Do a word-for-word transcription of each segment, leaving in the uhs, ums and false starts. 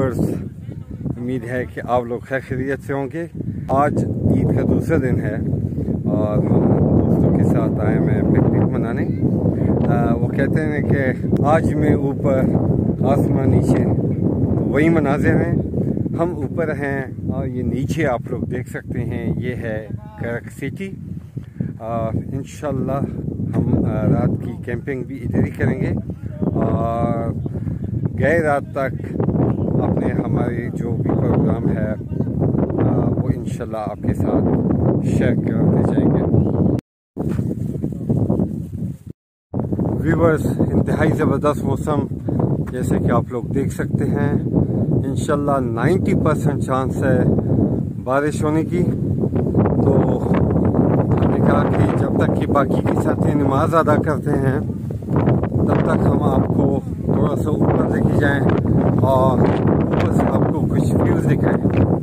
Viewers, उम्मीद है कि आप लोग खैर खैरियत से होंगे। आज ईद का दूसरा दिन है और हम दोस्तों के साथ आए हैं पिकनिक मनाने। आ, वो कहते हैं कि आज मैं ऊपर आसमान नीचे, तो वही मनाजिर हैं। हम ऊपर हैं और ये नीचे आप लोग देख सकते हैं, ये है करक सिटी। इंशाल्लाह हम आ, रात की कैंपिंग भी इधर ही करेंगे और गए रात तक अपने हमारे जो भी प्रोग्राम है आ, वो इंशाल्लाह आपके साथ शेयर करते जाएंगे। व्यूवर्स, इंतहाई ज़बरदस्त मौसम जैसे कि आप लोग देख सकते हैं। इंशाल्लाह नब्बे परसेंट चांस है बारिश होने की। तो हमने कहा कि जब तक कि बाकी के साथी नमाज अदा करते हैं तब तक हम आपको थोड़ा सा ऊपर लेके जाएं और ऊपर से आपको कुछ व्यूज दिखाएं।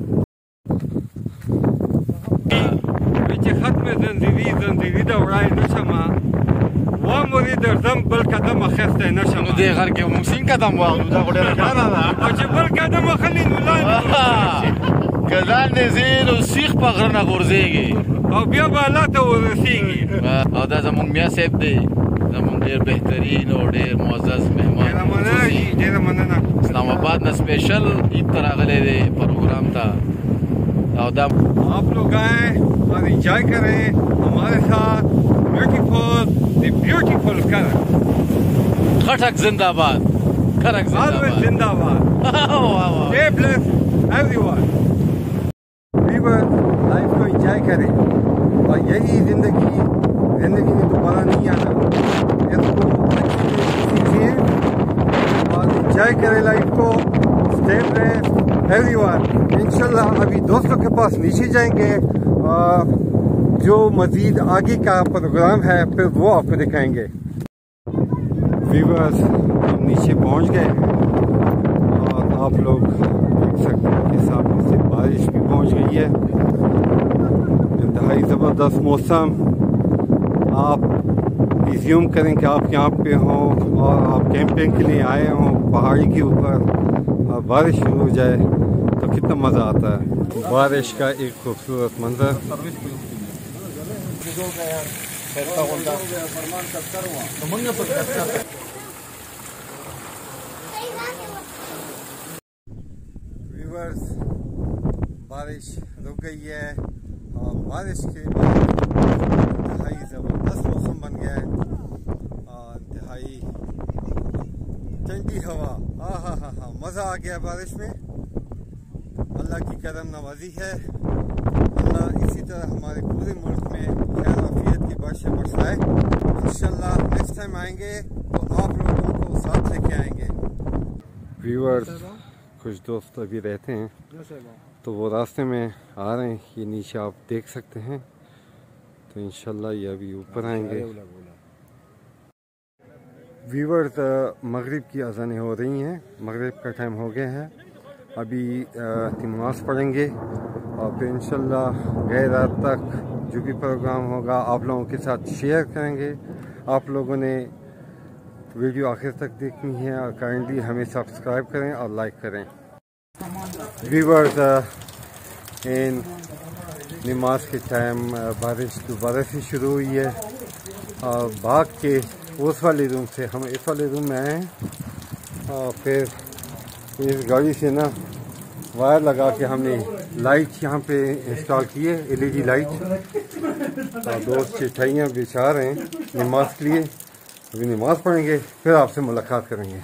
ختم زنجیری زنجیری دورای نشما و مرید درزم بل قدم اخسته نشما نو دی غر کې موسین قدم واغلو دا غوډه راکنه دا او چې بل قدم اخلي نو لاندې کله نه زین او سیخ په غرنه غورځيږي او بیا به الله ته ورسیږي. او دا زمون میا صاحب دی، زمون ډیر بهترین او ډیر معزز مهمان. ډیر مننه. اسلام آباد نه سپیشل عید تر غلې دی پروګرام تا او دا आप लोग आए और इंजॉय करें हमारे साथ। ब्यूटीफुल द ब्यूटीफुल करक खटक जिंदाबाद, करक जिंदाबाद जिंदाबाद। Stay bless everyone. Viewer, life को इंजॉय करें और यही जिंदगी जिंदगी में दोबारा नहीं आना। इसको सीखिए और इंजॉय करें लाइफ को। Stay bless everyone. इंशाल्लाह अभी दोस्तों के पास नीचे जाएंगे और जो मजीद आगे का प्रोग्राम है फिर वो आपको दिखाएंगे। व्यूअर्स, हम नीचे पहुंच गए और आप लोग देख सकते हैं कि सामने से बारिश भी पहुंच गई है। इंतहाई ज़बरदस्त मौसम। आप रिज्यूम करें कि आप यहाँ पे हों और आप कैंपिंग के लिए आए हों पहाड़ी के ऊपर और बारिश शुरू हो जाए तो कितना मज़ा आता है। बारिश का एक खूबसूरत मंजर। व्यूअर्स, बारिश रुक गई है और बारिश के बाद इंतहाई ज़बरदस्त मौसम बन गया है और इंतहाई ठंडी हवा। हाँ हाँ हाँ हाँ मज़ा आ गया बारिश में। अल्लाह की करम नवाजी है। अल्लाह इसी तरह हमारे पूरे मुल्क में खैर आफियत की बारिशें बरसाए। इंशाल्लाह नेक्स्ट टाइम आएंगे तो आप लोगों को साथ लेके आएंगे। व्यूअर्स, कुछ दोस्त अभी रहते हैं तो वो रास्ते में आ रहे हैं, ये नीचे आप देख सकते हैं। तो इंशाल्लाह ये अभी ऊपर आएंगे। व्यूअर्स, मगरिब की अज़ानें हो रही हैं, मगरिब का टाइम हो गया है। अभी नमाज़ पढ़ेंगे और फिर इंशाल्लाह गए रात तक जो भी प्रोग्राम होगा आप लोगों के साथ शेयर करेंगे। आप लोगों ने वीडियो आखिर तक देखनी है और काइंडली हमें सब्सक्राइब करें और लाइक करें। व्यूअर्स, इन नमाज के टाइम बारिश दोबारा से शुरू हुई है और भाग के उस वाले रूम से हम इस वाले रूम में आए हैं और फिर इस गाड़ी से ना वायर लगा के हमने लाइट यहाँ पे इंस्टॉल की है, एलईडी लाइट। और दोस्त चिठाइयाँ बिछा रहे हैं नमाज के लिए। अभी नमाज पढ़ेंगे फिर आपसे मुलाकात करेंगे।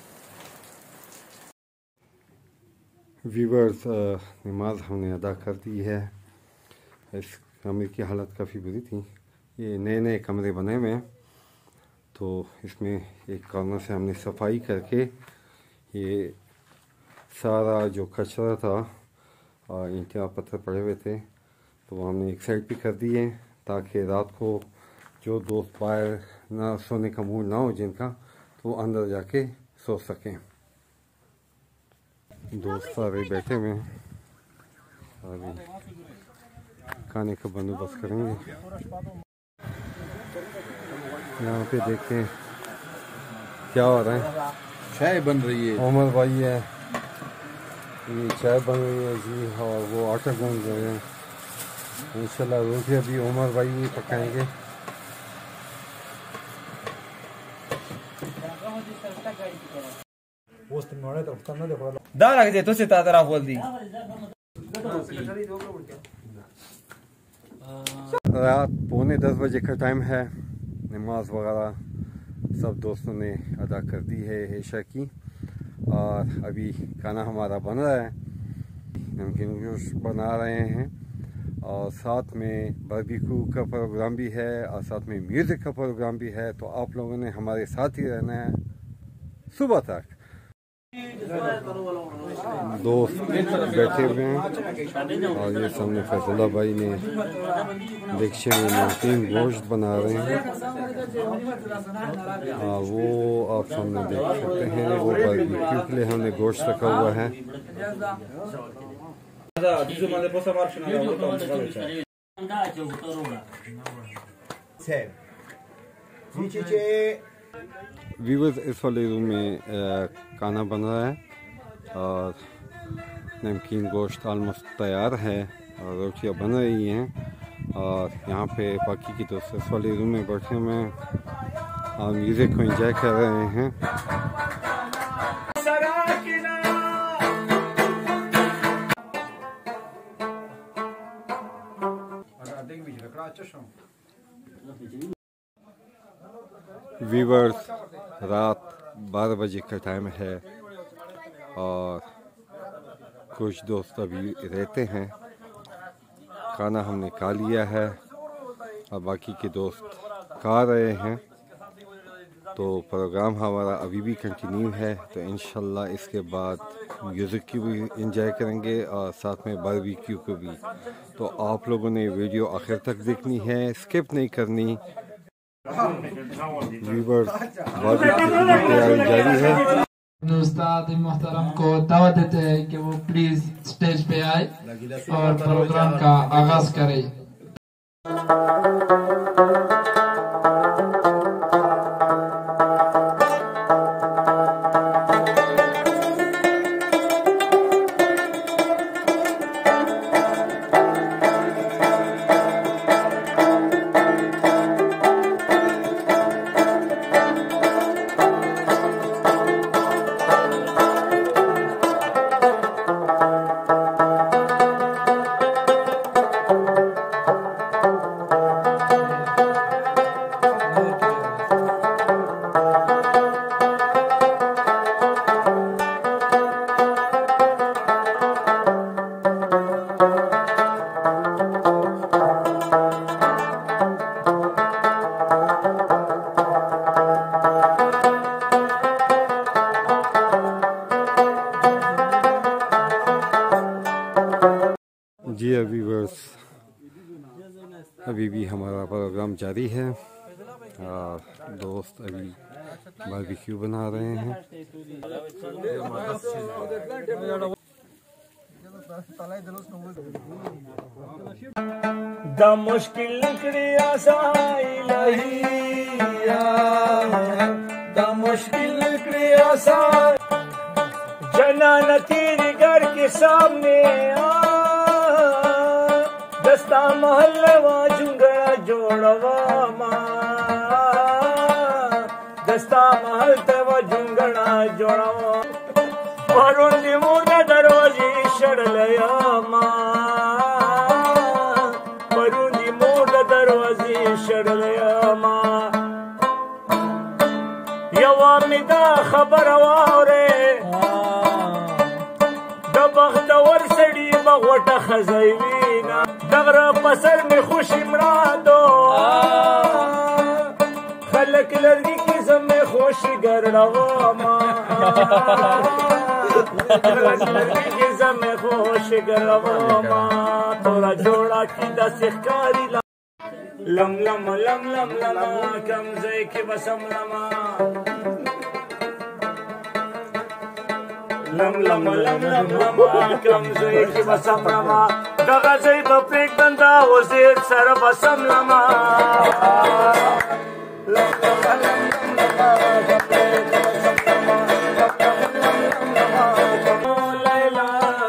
व्यूअर्स, नमाज हमने अदा कर दी है। इस कमरे की हालत काफ़ी बुरी थी। ये नए नए कमरे बने हुए हैं तो इसमें एक कॉर्नर से हमने सफाई करके ये सारा जो कचरा था और ईंटें और पत्थर पड़े हुए थे तो वो हमने एक साइड पे कर दिए ताकि रात को जो दोस्त बाहर ना सोने का मूड ना हो जिनका, तो वो अंदर जाके सो सकें। दोस्त सारे बैठे हुए हैं और खाने का बंदोबस्त करेंगे। यहाँ पे देखते हैं क्या हो रहा है। चाय बन रही है। उमर भाई है, ये चाय बन रही है जी और वो आटा गूंद रहे हैं। इंशाल्लाह रोटी अभी उमर भाई भी पकाएंगे। तो से तारा बोल दी रात पौने दस बजे का टाइम है। नमाज वगैरह सब दोस्तों ने अदा कर दी है ऐशा की और अभी खाना हमारा बन रहा है। नमकीन गोश्त बना रहे हैं और साथ में बारबेक्यू का प्रोग्राम भी है और साथ में म्यूज़िक का प्रोग्राम भी है। तो आप लोगों ने हमारे साथ ही रहना है सुबह तक। दोस्त बैठे हुए हैं और ये सामने फैसला भाई ने देखे में नमकीन गोश्त बना रहे हैं। हाँ वो आप सामने देख सकते हैं वो बारबेक्यू के लिए हमने गोश्त रखा हुआ है। व्यूअर्स इस वाले रूम में खाना बन रहा है और नमकीन गोश्त ऑलमोस्ट तैयार है और रोटियाँ बन रही हैं और यहाँ पे बाकी की दोस्त इस वाले रूम में बैठे हुए हैं और म्यूज़िक को एंजॉय कर रहे हैं। व्यूअर्स रात बारह बजे का टाइम है और कुछ दोस्त अभी रहते हैं। खाना हमने खा लिया है और बाकी के दोस्त खा रहे हैं। तो प्रोग्राम हमारा अभी भी कंटिन्यू है। तो इंशाल्लाह इसके बाद म्यूज़िक की भी एंजॉय करेंगे और साथ में बारबेक्यू को भी। तो आप लोगों ने वीडियो आखिर तक देखनी है, स्किप नहीं करनी। व्यूअर्स बारबेक्यू की तैयारी जारी है। उस्ताद मोहतरम को दावत देते हैं कि वो प्लीज स्टेज पे आए और प्रोग्राम का आगाज करें। जी अभी बस अभी भी हमारा प्रोग्राम जारी है और दोस्त अभी बारबेक्यू बना रहे हैं। द मुश्किल लकड़ी आसाई लहिया, द मुश्किल लकड़ी आसाई जनान तेरे घर के सामने आ, दस्ता महलवा जुंगड़ा जोड़वा माँ, दस्ता महल तवा जुंगड़ा जोड़वा वरुण मुर्दा दरवाजे शड़लया माँ, वरुण मुर्दा दरवाजे शड़लया माँ। यवा मिदा खबर वारे दबख्तवर सड़ी बगोटा खजैवीना दगरा पसर में खुशी मरादो खलक लड़की की जमे खुशी गरड़वा माँ, लड़की की जमे खुशी गरड़वा माँ। तोरा जोड़ा की दस कारी लम लम लम लम लम कम जे के बसम लमा लम लम लम लम लमा कम जे के बसम लमा दगा जे बपेक बंदा वजीर सर बसम लमा लम लम लम लमा बपेक बसम लमा लैला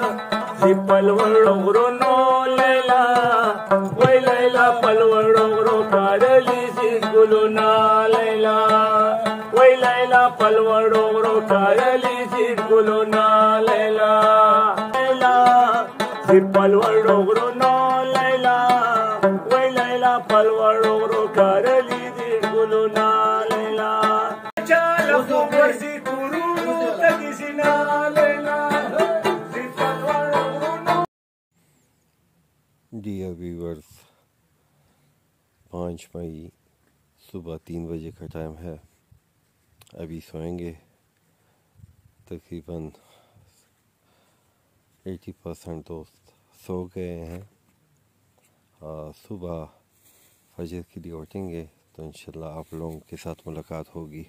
si palwaro gro no Laila wai Laila palwaro gro karali si guluna Laila wai Laila palwaro gro karali si guluna Laila Laila si palwaro gro no Laila wai Laila palwaro gro karali si guluna Laila chala khubr si kuru takisina Laila dear viewers, पाँच मई सुबह तीन बजे का time है। अभी सोएंगे। तकरीबन अस्सी परसेंट दोस्त सो गए हैं। और सुबह फजर के लिए उठेंगे तो इंशाल्लाह आप लोगों के साथ मुलाकात होगी।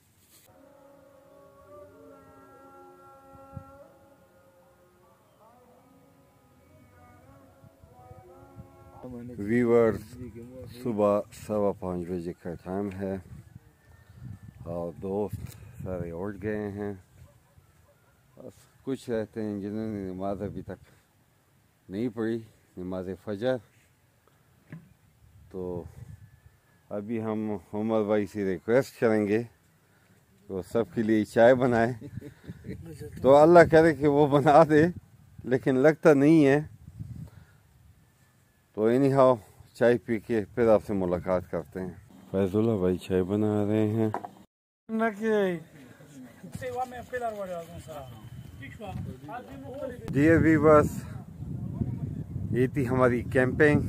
व्यूअर्स, सुबह सवा पाँच बजे का टाइम है और दोस्त सारे उठ गए हैं। बस कुछ रहते हैं जिन्होंने नमाज अभी तक नहीं पढ़ी, नमाज फजर। तो अभी हम उमर भाई से रिक्वेस्ट करेंगे कि वो सबके लिए चाय बनाए। तो अल्लाह करे कि वो बना दे, लेकिन लगता नहीं है। तो एनी हाउ चाय पी के फिर आपसे मुलाकात करते हैं। फैजुल्ला भाई चाय बना रहे हैं। डियर व्यूअर्स, ये थी हमारी कैंपिंग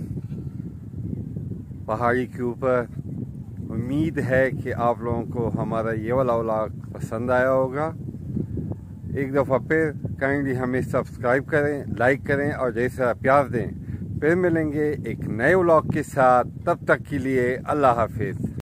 पहाड़ी के ऊपर। उम्मीद है कि आप लोगों को हमारा ये वाला व्लॉग पसंद आया होगा। एक दफ़ा फिर काइंडली हमें सब्सक्राइब करें, लाइक करें और ढेर सारा प्यार दें। फिर मिलेंगे एक नए व्लॉग के साथ। तब तक के लिए अल्लाह हाफिज़।